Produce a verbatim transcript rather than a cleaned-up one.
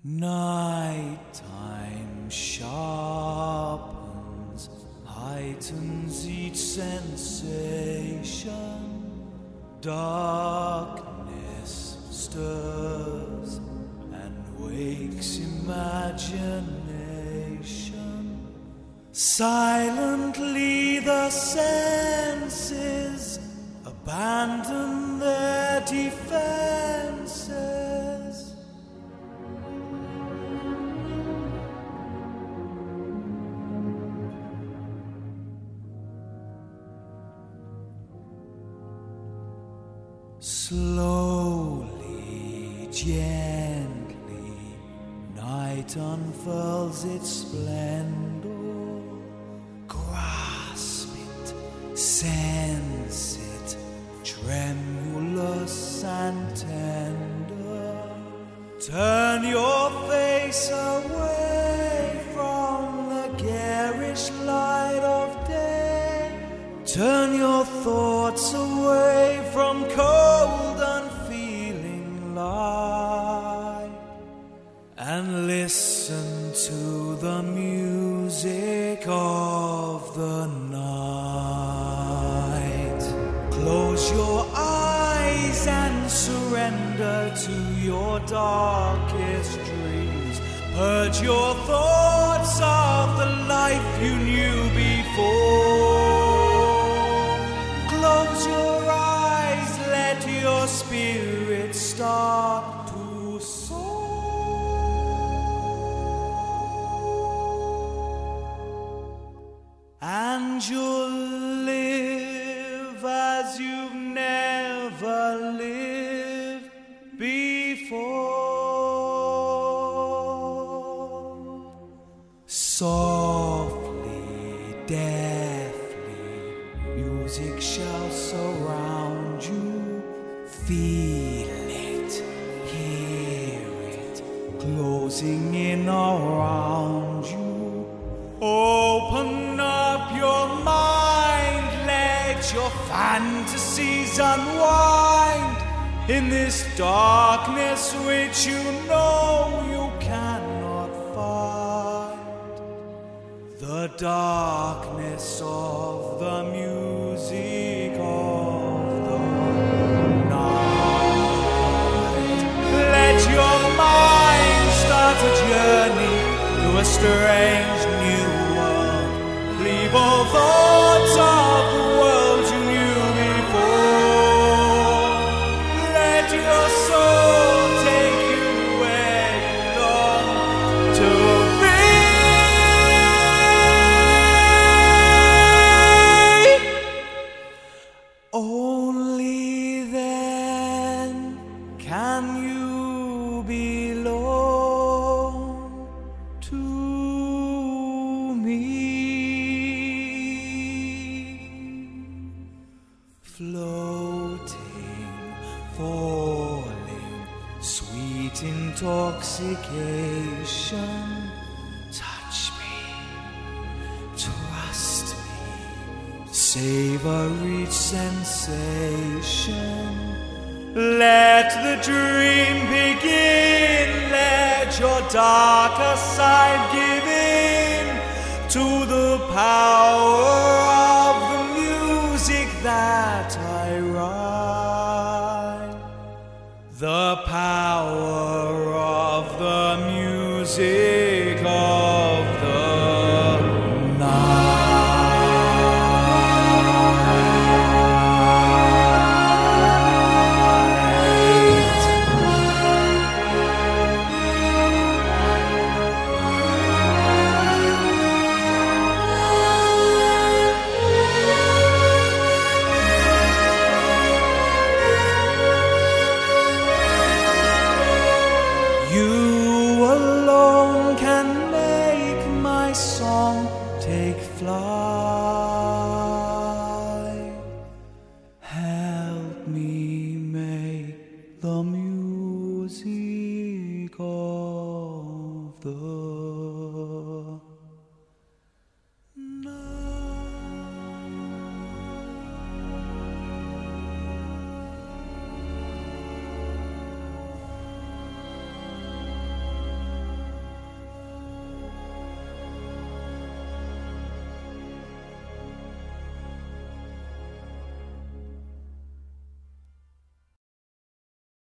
Nighttime sharpens, heightens each sensation. Darkness stirs and wakes imagination. Silently the senses abandon their defenses. Slowly, gently, night unfurls its splendor. Grasp it, sense it, tremulous and tender. Turn your face away from the garish light of day. Turn your thoughts away from cold, unfeeling light, and listen to the music of the night. Close your eyes and surrender to your darkest dreams. Purge your thoughts of the life you knew before. Close your eyes, let your spirit start to soar, and you'll live as you've never lived before. Softly, deftly, music shall surround you. Feel it, hear it, closing in around you. Open up your mind, let your fantasies unwind in this darkness which you know you cannot find. The darkness of the music of the night. Let your mind start a journey through a strange new world. Leave all thoughts of the world you knew before. Let your soul take you where you long to be. Only then can you belong to me. Floating, falling, sweet intoxication. Touch me, trust me, savor each sensation. Let the dream begin, let your darker side give in to the power of the music that I write. The power of the music of the night. You alone can make my song take flight. Help me make the music of the